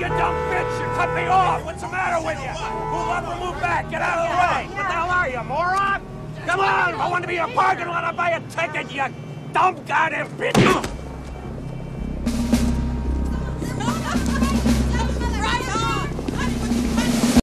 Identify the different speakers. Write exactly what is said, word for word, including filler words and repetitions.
Speaker 1: you dumb bitch! You cut me off! What's the matter with you? Move up or move back! Get out of the way! What the hell are you, moron? Come on! If I want to be in a parking lot, I'll buy a ticket, you dumb goddamn bitch!